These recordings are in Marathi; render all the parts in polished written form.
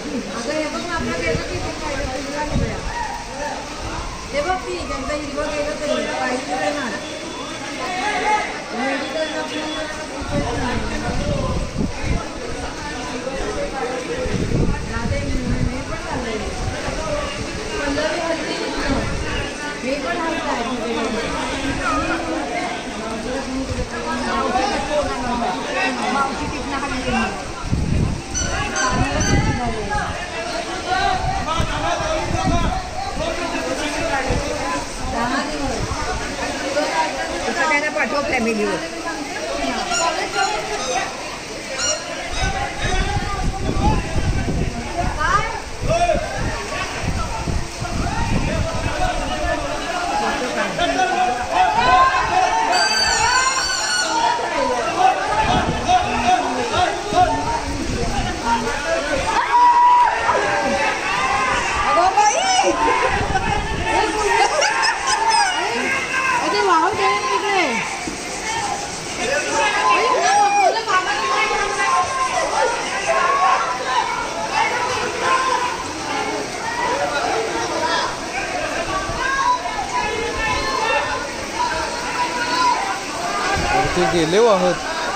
अगं हे बघ आपलं गेलं की ते पाहिजे तुला निघूया हे बघ की त्यांचं हिरवं गेलं तरी पाहिजे तरी ना मेडिकलला हे पण मावशी तिथनं हल्ली सगळ्यांना पाठव फॅमिलीवर ते गेले वाहत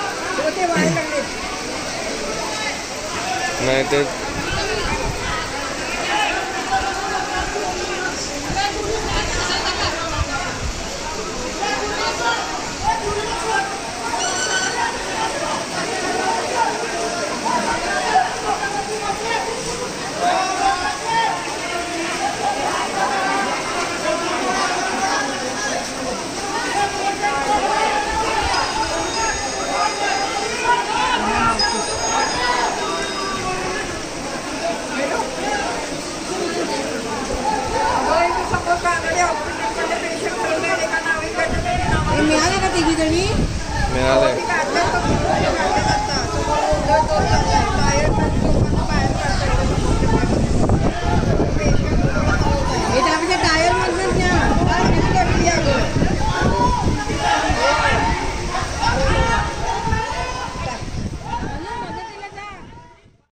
नाही ते मिळाले का तिघी जणी मिळाले